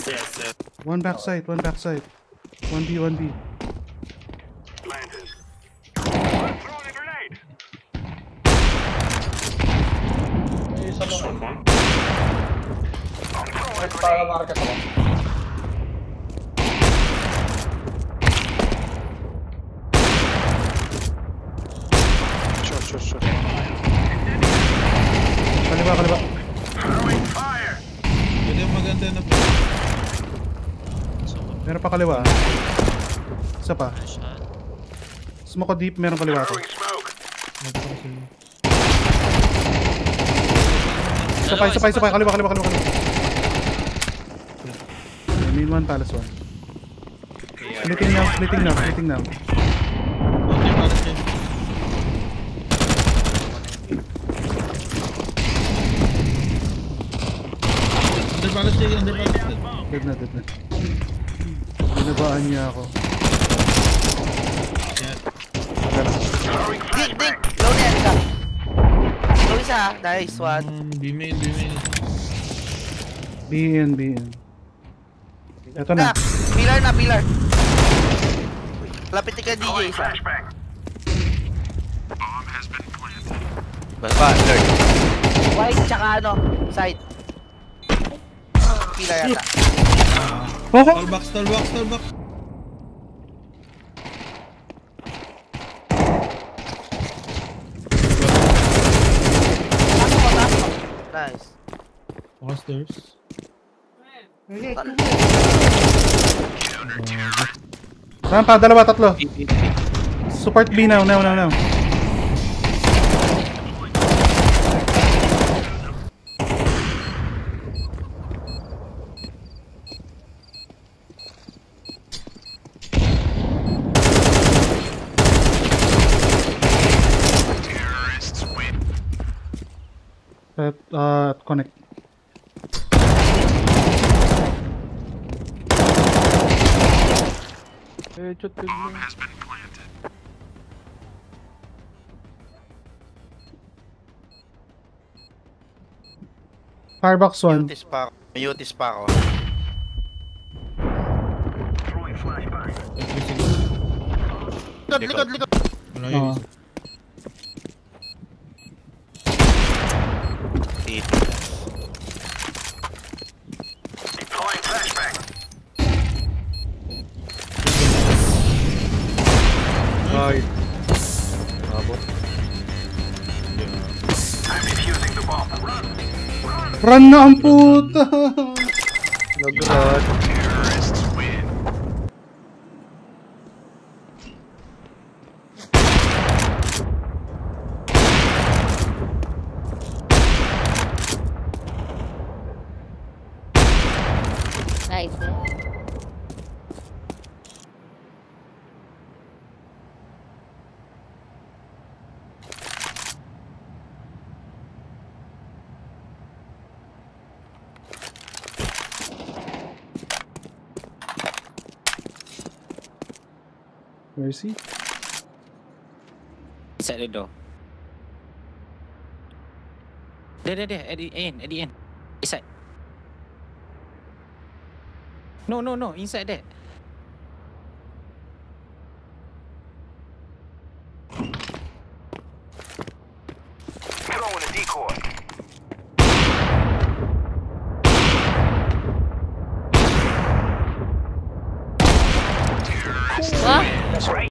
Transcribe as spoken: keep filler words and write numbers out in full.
Yes, yes. One backside, one backside. one B, one B. Planted. Throwing a grenade. May isa mo. Short one. I'm throwing a Para grenade. market ako. Short, short, short. Kaliwa, kaliwa. Throwing fire. Pwede maganda na po. Meron pa kaliwa. Isa pa. Smoke ko deep, meron kaliwa to. Throwing smoke. Isa pa, isa pa, isa pa. Kaliwa, kaliwa, kaliwa, kaliwa. Main one, palace one. Splitting now, splitting now, splitting now. Okay, para siya. Under para siya, under para siya. Dead na, dead na. Binabaan niya ako. Yeah. Throwing Dig, dig! flashbang. Low na yan, isa. Low isa. Nice one. Um, B-main, B-main. B in, B in. Eto Na, na. pillar na, pillar. Lapit ka D J Throwing isa. flashbang. Bomb has been planted. Baba, alert. White tsaka ano, side. Pillar yata. Oh! Stall box, stall box, stall box. Pasok ko, pasok ko. Nice. Okay, stairs. Rampa, dalawa, tatlo. Support B now, now, now, now. Terrorists win. At, uh, connect. Bomb has been planted. Firebox one. Mutis pa ako. Mutis pa ako. Throwing flashbang. Likod, likod, likod. Wala yun. Oo. Deploying flashbang. Ay. I'm defusing the bomb. Run. Run. Run na ang puta! Terrorists win. Nice. Where is he? Inside the door. There, there, there. At the end, at the end. Inside. No, no, no. Inside there. Throwing a decoy. Terrorists What? win.